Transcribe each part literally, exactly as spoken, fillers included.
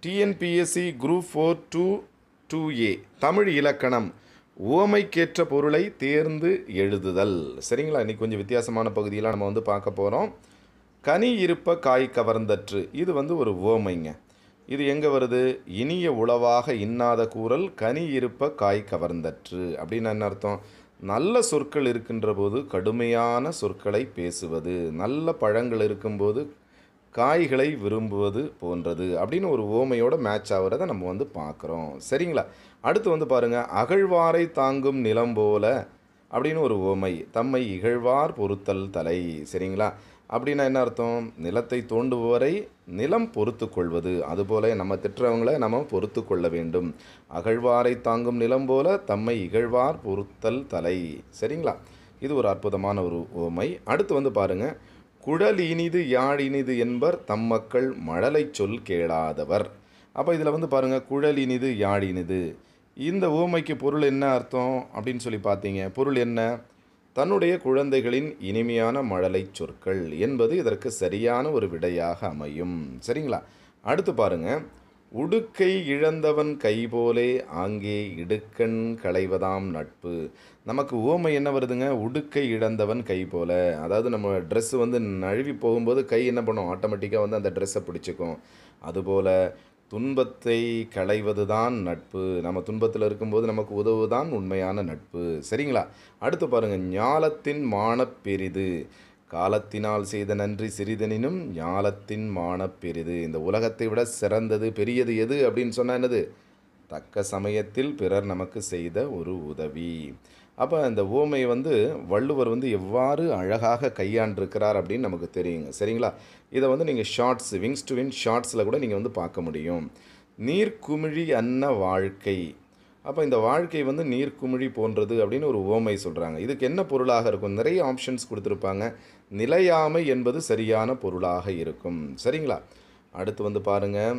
T N P S C Group four two two A Tamil இலக்கணம் உவமைக்கேற்ற பொருளை தேர்ந்து எழுதுதல். சரிங்களா? இன்னைக்கு கொஞ்சம் வித்தியாசமான பகுதியெல்லாம் நம்ம வந்து பார்க்க போகிறோம். கனி இருப்ப காய் கவர்ந்தற்று, இது வந்து ஒரு உவமைங்க. இது எங்கே வருது? இனிய உளவாக இன்னாத கூறல் கனி இருப்ப காய் கவர்ந்தற்று அப்படின்னு என்ன அர்த்தம்? நல்ல சொற்கள் இருக்கின்ற போது கடுமையான சொற்களை பேசுவது, நல்ல பழங்கள் இருக்கும்போது காய்களை விரும்புவது போன்றது அப்படின்னு ஒரு உவமையோட மேட்ச் ஆகிறத நம்ம வந்து பார்க்குறோம். சரிங்களா? அடுத்து வந்து பாருங்கள், அகழ்வாரை தாங்கும் நிலம் போல அப்படின்னு ஒரு உவமை. தம்மை இகழ்வார் பொறுத்தல் தலை. சரிங்களா? அப்படின்னா என்ன அர்த்தம்? நிலத்தை தோண்டுபவரை நிலம் பொறுத்து கொள்வது, அதுபோல் நம்ம திட்டுறவங்களை நம்ம பொறுத்து கொள்ள வேண்டும். அகழ்வாரை தாங்கும் நிலம் போல தம்மை இகழ்வார் பொறுத்தல் தலை. சரிங்களா? இது ஒரு அற்புதமான ஒரு உவமை. அடுத்து வந்து பாருங்கள், குழல் இனிது யாழ் இனிது என்பர் தம் மக்கள் மழலை சொல் கேளாதவர். அப்போ இதில் வந்து பாருங்கள், குழல் இனிது யாழ் இனிது, இந்த உவமைக்கு பொருள் என்ன அர்த்தம் அப்படின்னு சொல்லி பார்த்தீங்க. பொருள் என்ன? தன்னுடைய குழந்தைகளின் இனிமையான மழலை சொற்கள் என்பது இதற்கு சரியான ஒரு விடையாக அமையும். சரிங்களா? அடுத்து பாருங்கள், உடுக்கை இழந்தவன் கைபோலே ஆங்கே இடுக்கண் களைவதாம் நட்பு. நமக்கு உவமை என்ன வருதுங்க? உடுக்கை இழந்தவன் கை போல. அதாவது நம்ம ட்ரெஸ்ஸு வந்து நழுவி போகும்போது கை என்ன பண்ணும்? ஆட்டோமேட்டிக்காக வந்து அந்த ட்ரெஸ்ஸை பிடிச்சிக்கும். அதுபோல் துன்பத்தை களைவது தான் நட்பு. நம்ம துன்பத்தில் இருக்கும்போது நமக்கு உதவுதான் உண்மையான நட்பு. சரிங்களா? அடுத்து பாருங்கள், ஞாலத்தின் மானப் பெரிது, காலத்தினால் செய்த நன்றி சிறிதனினும் ஞாலத்தின் மானப் பெரிது. இந்த உலகத்தை விட சிறந்தது பெரியது எது அப்படின்னு சொன்னால் என்னது? தக்க சமயத்தில் பிறர் நமக்கு செய்த ஒரு உதவி. அப்போ இந்த உவமை வந்து வள்ளுவர் வந்து எவ்வாறு அழகாக கையாண்டிருக்கிறார் அப்படின்னு நமக்கு தெரியுங்க. சரிங்களா? இதை வந்து நீங்கள் ஷார்ட்ஸ், விங்ஸ் டு வின் ஷார்ட்ஸில் கூட நீங்கள் வந்து பார்க்க முடியும். நீர்க்குமிழி அன்ன வாழ்க்கை. அப்போ இந்த வாழ்க்கை வந்து நீர்க்குமிழி போன்றது அப்படின்னு ஒரு உவமை சொல்கிறாங்க. இதுக்கு என்ன பொருளாக இருக்கும்? நிறைய ஆப்ஷன்ஸ் கொடுத்துருப்பாங்க. நிலையாமை என்பது சரியான பொருளாக இருக்கும். சரிங்களா? அடுத்து வந்து பாருங்கள்,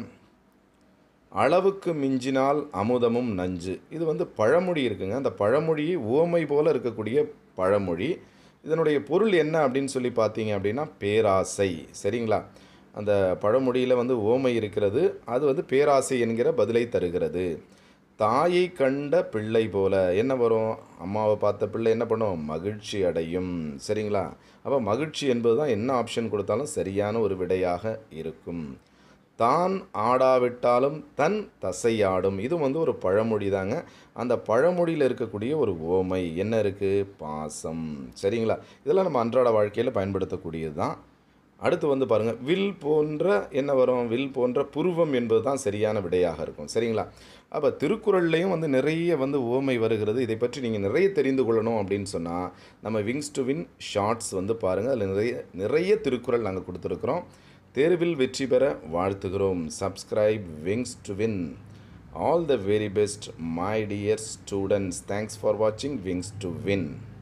அளவுக்கு மிஞ்சினால் அமுதமும் நஞ்சு. இது வந்து பழமொழி இருக்குங்க. அந்த பழமொழி உவமை போல் இருக்கக்கூடிய பழமொழி. இதனுடைய பொருள் என்ன அப்படின்னு சொல்லி பார்த்தீங்க அப்படின்னா பேராசை. சரிங்களா? அந்த பழமொழியில் வந்து உவமை இருக்கிறது, அது வந்து பேராசை என்கிற பதிலை தருகிறது. தாயை கண்ட பிள்ளை போல என்ன வரும்? அம்மாவை பார்த்த பிள்ளை என்ன பண்ணும்? மகிழ்ச்சி அடையும். சரிங்களா? அப்போ மகிழ்ச்சி என்பது தான் என்ன ஆப்ஷன் கொடுத்தாலும் சரியான ஒரு விடையாக இருக்கும். தான் ஆடாவிட்டாலும் தன் தசையாடும், இது வந்து ஒரு பழமொழி தாங்க. அந்த பழமொழியில் இருக்கக்கூடிய ஒரு உவமை என்ன இருக்குது? பாசம். சரிங்களா? இதெல்லாம் நம்ம அன்றாட வாழ்க்கையில் பயன்படுத்தக்கூடியது தான். அடுத்து வந்து பாருங்கள், வில் போன்ற என்ன வரும்? வில் போன்ற புருவம் என்பது தான் சரியான விடையாக இருக்கும். சரிங்களா? அப்போ திருக்குறள்லையும் வந்து நிறைய வந்து உவமை வருகிறது. இதை பற்றி நீங்கள் நிறைய தெரிந்து கொள்ளணும் அப்படின்னு சொன்னால் நம்ம விங்ஸ் டு வின் ஷார்ட்ஸ் வந்து பாருங்கள். அதில் நிறைய நிறைய திருக்குறள் நாங்கள் கொடுத்துருக்குறோம். தேர்வில் வெற்றி பெற வாழ்த்துகிறோம். Subscribe Wings to Win. All the very best my dear students. Thanks for வாட்சிங் விங்ஸ் டு வின்.